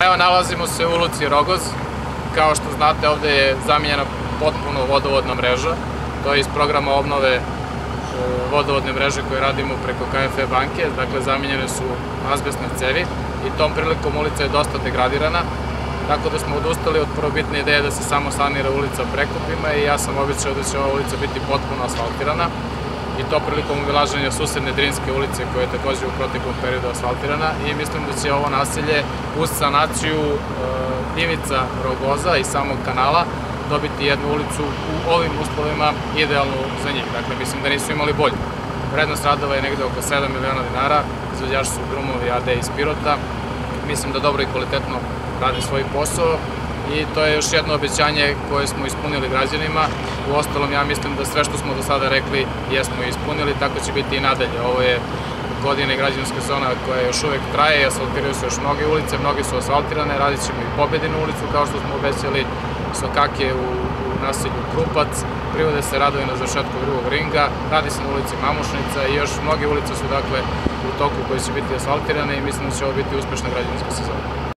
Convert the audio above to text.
Evo, nalazimo se u ulici Rogoz. Kao što znate, ovde je zamenjena potpuno vodovodna mreža. To je iz programa obnove vodovodne mreže koje radimo preko KFW banke. Dakle, zamenjene su azbestne cevi i tom prilikom ulica je dosta degradirana. Tako da smo odustali od prvobitne ideje da se samo sanira ulica prekopima i ja sam obećao da će ova ulica biti potpuno asfaltirana. I to prilikom obilaženja susedne Drinske ulice koja je takođe u proteklom periodu asfaltirana i mislim da će ovo naselje uz sanaciju ivica Rogoza i samog kanala dobiti jednu ulicu u ovim uslovima idealnu za njih. Dakle, mislim da nisu imali bolju. Vrednost radova je negde oko 7 miliona dinara, izvođači su Grumovi AD iz Pirota. Mislim da dobro i kvalitetno radi svoj posao i to je još jedno obećanje koje smo ispunili građanima. Uostalom, ja mislim da sve što smo do sada rekli jesmo ispunili, tako će biti i nadalje. Ovo je godina i građanska zona koja još uvek traje, asfaltiraju se još mnoge ulice, mnoge su asfaltirane, radit ćemo i Pobedinu ulicu kao što smo obećali, Sokake u naselju Krupac, privode se radovi na završetku drugog ringa, radi se na ulici Mamušnica i još mnoge ulice su dakle u toku koje će biti asfaltirane i mislim da će ovo biti uspešna građanska sezona.